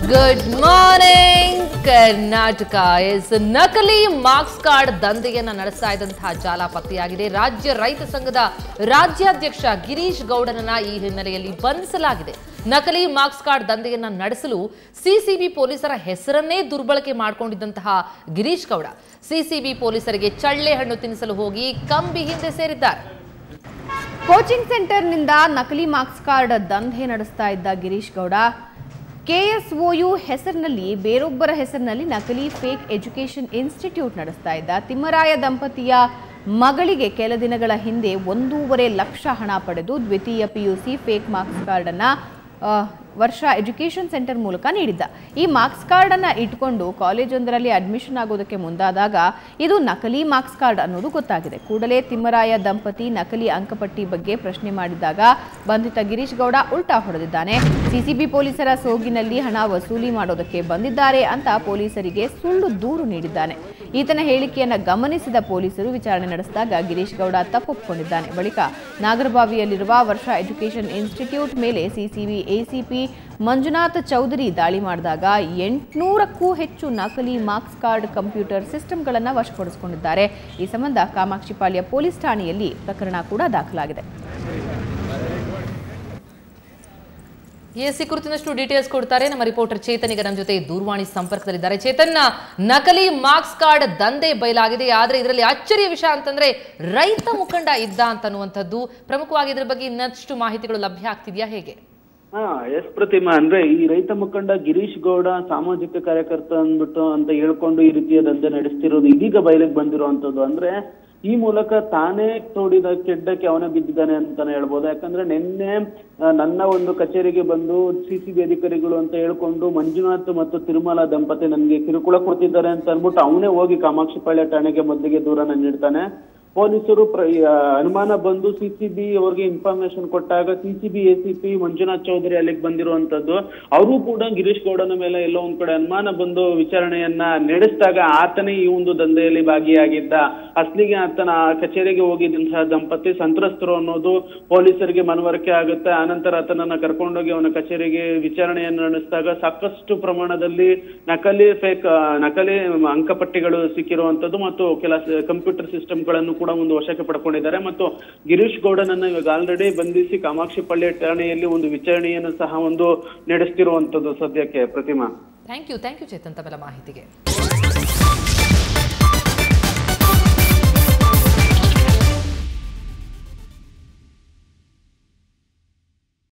Good morning Karnataka. ನಕಲಿ marks card ದಂಧೆಯನ್ನ ನಡೆಸ್ತಾ ಇದ್ದಂತಹ ಜಾಲ ಪತ್ತೆಯಾಗಿದೆ. ರಾಜ್ಯ ರೈತ ಸಂಘದ ರಾಜ್ಯಾಧ್ಯಕ್ಷ ಗಿರೀಶ್ ಗೌಡನನ್ನ ಈ ಹಿನ್ನೆಲೆಯಲ್ಲಿ ಬಂಧಿಸಲಾಗಿದೆ. ನಕಲಿ ಮಾರ್ಕ್ಸ್ ಕಾರ್ಡ್ ದಂಧೆಯನ್ನ ನಡೆಸಲು ಸಿಸಿಬಿ ಪೊಲೀಸರ ಹೆಸರನ್ನೇ ದುರ್ಬಳಕೆ ಮಾಡಿಕೊಂಡಿದ್ದಂತಹ ಗಿರೀಶ್ ಗೌಡ ಸಿಸಿಬಿ ಪೊಲೀಸರಿಗೆ ಚಳ್ಳೆ ಹಣ್ಣು ತಿನ್ನಿಸಲು ಹೋಗಿ ಕಂಬಿ ಹಿಂದೆ ಸೇರಿದ್ದಾರೆ. ಕೋಚಿಂಗ್ ಸೆಂಟರ್ನಿಂದ ನಕಲಿ ಮಾರ್ಕ್ಸ್ ಕಾರ್ಡ್ ದಂಧೆ ನಡೆಸ್ತಾ ಇದ್ದ ಗಿರೀಶ್ ಗೌಡ ಕೆಎಸ್ಒಯು ಹೆಸರಿನಲ್ಲಿ ಬೇರೊಬ್ಬರ ಹೆಸರಿನಲ್ಲಿ ನಕಲಿ ಫೇಕ್ ಎಜುಕೇಷನ್ ಇನ್ಸ್ಟಿಟ್ಯೂಟ್ ನಡೆಸ್ತಾ ಇದ್ದ. ತಿಮ್ಮರಾಯ ದಂಪತಿಯ ಮಗಳಿಗೆ ಕೆಲ ದಿನಗಳ ಹಿಂದೆ 1.5 ಲಕ್ಷ ಹಣ ಪಡೆದು ದ್ವಿತೀಯ ಪಿಯುಸಿ ಫೇಕ್ ಮಾರ್ಕ್ಸ್ ಕಾರ್ಡ್ ಅನ್ನ ವರ್ಷ ಎಜುಕೇಷನ್ ಸೆಂಟರ್ ಮೂಲಕ ನೀಡಿದ್ದ. ಈ ಮಾರ್ಕ್ಸ್ ಕಾರ್ಡ್ ಅನ್ನ ಇಟ್ಕೊಂಡು ಕಾಲೇಜೊಂದರಲ್ಲಿ ಅಡ್ಮಿಷನ್ ಆಗೋದಕ್ಕೆ ಮುಂದಾದಾಗ ಇದು ನಕಲಿ ಮಾರ್ಕ್ಸ್ ಕಾರ್ಡ್ ಅನ್ನೋದು ಗೊತ್ತಾಗಿದೆ. ಕೂಡಲೇ ತಿಮ್ಮರಾಯ ದಂಪತಿ ನಕಲಿ ಅಂಕಪಟ್ಟಿ ಬಗ್ಗೆ ಪ್ರಶ್ನೆ ಮಾಡಿದಾಗ ಬಂಧಿತ ಗಿರೀಶ್ ಗೌಡ ಉಲ್ಟಾ ಹೊಡೆದಿದ್ದಾನೆ. ಸಿಸಿಬಿ ಪೊಲೀಸರ ಸೋಗಿನಲ್ಲಿ ಹಣ ವಸೂಲಿ ಮಾಡೋದಕ್ಕೆ ಬಂದಿದ್ದಾರೆ ಅಂತ ಪೊಲೀಸರಿಗೆ ಸುಳ್ಳು ದೂರು ನೀಡಿದ್ದಾನೆ. ಈತನ ಹೇಳಿಕೆಯನ್ನ ಗಮನಿಸಿದ ಪೊಲೀಸರು ವಿಚಾರಣೆ ನಡೆಸಿದಾಗ ಗಿರೀಶ್ ಗೌಡ ತಪ್ಪೊಪ್ಪಿಕೊಂಡಿದ್ದಾನೆ. ಬಳಿಕ ನಾಗರಬಾವಿಯಲ್ಲಿರುವ ವರ್ಷ ಎಜುಕೇಷನ್ ಇನ್ಸ್ಟಿಟ್ಯೂಟ್ ಮೇಲೆ ಸಿಸಿಬಿ ಎಸಿಪಿ ಮಂಜುನಾಥ್ ಚೌಧರಿ ದಾಳಿ ಮಾಡಿದಾಗ 800ಕ್ಕೂ ಹೆಚ್ಚು ನಕಲಿ ಮಾರ್ಕ್ಸ್ ಕಾರ್ಡ್ ಕಂಪ್ಯೂಟರ್ ಸಿಸ್ಟಮ್ಗಳನ್ನು ವಶಪಡಿಸಿಕೊಂಡಿದ್ದಾರೆ. ಈ ಸಂಬಂಧ ಕಾಮಾಕ್ಷಿಪಾಳ್ಯ ಪೊಲೀಸ್ ಠಾಣೆಯಲ್ಲಿ ಪ್ರಕರಣ ಕೂಡ ದಾಖಲಾಗಿದೆ. ಈ ಕುರಿತಿನಷ್ಟು ಡೀಟೇಲ್ಸ್ ಕೊಡ್ತಾರೆ ನಮ್ಮ ರಿಪೋರ್ಟರ್ ಚೇತನ್. ಈಗ ನಮ್ಮ ಜೊತೆ ದೂರವಾಣಿ ಸಂಪರ್ಕದಲ್ಲಿದ್ದಾರೆ. ಚೇತನ್, ನಕಲಿ ಮಾರ್ಕ್ಸ್ ಕಾರ್ಡ್ ದಂಧೆ ಬಯಲಾಗಿದೆ. ಆದ್ರೆ ಇದರಲ್ಲಿ ಅಚ್ಚರಿಯ ವಿಷಯ ಅಂತಂದ್ರೆ ರೈತ ಮುಖಂಡ ಇದ್ದ ಅಂತನ್ನುವಂಥದ್ದು ಪ್ರಮುಖವಾಗಿ. ಇದರ ಬಗ್ಗೆ ಇನ್ನಷ್ಟು ಮಾಹಿತಿಗಳು ಲಭ್ಯ ಆಗ್ತಿದ್ಯಾ, ಹೇಗೆ? ಎಸ್ ಪ್ರತಿಮಾ, ಅಂದ್ರೆ ಈ ರೈತ ಮುಖಂಡ ಗಿರೀಶ್ ಗೌಡ ಸಾಮಾಜಿಕ ಕಾರ್ಯಕರ್ತ ಅಂದ್ಬಿಟ್ಟು ಅಂತ ಹೇಳ್ಕೊಂಡು ಈ ರೀತಿಯ ದಂಧೆ ನಡೆಸ್ತಿರೋದು ಇದೀಗ ಬಯಲಿಗೆ ಬಂದಿರುವಂತದ್ದು. ಅಂದ್ರೆ ಈ ಮೂಲಕ ತಾನೇ ತೋಡಿದ ಕೆಡ್ಡಕ್ಕೆ ಅವನೇ ಬಿದ್ದಿದ್ದಾನೆ ಅಂತಾನೆ ಹೇಳ್ಬೋದು. ಯಾಕಂದ್ರೆ ನಿನ್ನೆ ನನ್ನ ಒಂದು ಕಚೇರಿಗೆ ಬಂದು ಸಿಸಿಬಿ ಅಧಿಕಾರಿಗಳು ಅಂತ ಹೇಳ್ಕೊಂಡು ಮಂಜುನಾಥ್ ಮತ್ತು ತಿರುಮಲ ದಂಪತಿ ನನಗೆ ಕಿರುಕುಳ ಕೊಡ್ತಿದ್ದಾರೆ ಅಂತ ಅನ್ಬಿಟ್ಟು ಅವನೇ ಹೋಗಿ ಕಾಮಾಕ್ಷಿಪಾಳ್ಯ ಠಾಣೆಗೆ ಮೊದಲಿಗೆ ದೂರನ್ನ ನೀಡ್ತಾನೆ. ಪೊಲೀಸರು ಅನುಮಾನ ಬಂದು ಸಿಸಿಬಿ ಅವರಿಗೆ ಇನ್ಫಾರ್ಮೇಶನ್ ಕೊಟ್ಟಾಗ ಸಿಸಿಬಿ ಎಸಿಪಿ ಮಂಜುನಾಥ್ ಚೌಧರಿ ಅಲ್ಲಿಗೆ ಬಂದಿರುವಂತದ್ದು. ಅವರು ಕೂಡ ಗಿರೀಶ್ ಗೌಡನ ಮೇಲೆ ಎಲ್ಲೋ ಒಂದ್ ಕಡೆ ಅನುಮಾನ ಬಂದು ವಿಚಾರಣೆಯನ್ನ ನಡೆಸಿದಾಗ ಆತನೇ ಈ ಒಂದು ದಂಧೆಯಲ್ಲಿ ಭಾಗಿಯಾಗಿದ್ದ, ಅಸ್ಲಿಗೆ ಆತನ ಕಚೇರಿಗೆ ಹೋಗಿದ್ದಂತಹ ದಂಪತಿ ಸಂತ್ರಸ್ತರು ಅನ್ನೋದು ಪೊಲೀಸರಿಗೆ ಮನವರಿಕೆ ಆಗುತ್ತೆ. ಆನಂತರ ಆತನನ್ನ ಕರ್ಕೊಂಡೋಗಿ ಅವನ ಕಚೇರಿಗೆ ವಿಚಾರಣೆಯನ್ನು ನಡೆಸಿದಾಗ ಸಾಕಷ್ಟು ಪ್ರಮಾಣದಲ್ಲಿ ನಕಲಿ ಅಂಕಪಟ್ಟಿಗಳು ಸಿಕ್ಕಿರುವಂತದ್ದು ಮತ್ತು ಕೆಲ ಕಂಪ್ಯೂಟರ್ ಸಿಸ್ಟಮ್ಗಳನ್ನು ಕೂಡ ಒಂದು ವಶಕ್ಕೆ ಪಡ್ಕೊಂಡಿದ್ದಾರೆ. ಮತ್ತು ಗಿರೀಶ್ ಗೌಡನನ್ನ ಇವಾಗ ಆಲ್ರೆಡಿ ಬಂಧಿಸಿ ಕಾಮಾಕ್ಷಿಪಾಳ್ಯ ಠಾಣೆಯಲ್ಲಿ ಒಂದು ವಿಚಾರಣೆಯನ್ನು ಸಹ ಒಂದು ನಡೆಸ್ತಿರುವಂತದ್ದು ಸದ್ಯಕ್ಕೆ. ಪ್ರತಿಮಾ, ಥ್ಯಾಂಕ್ ಯು ಚೇತನ್ ತಮ್ಮೆಲ್ಲ ಮಾಹಿತಿಗೆ.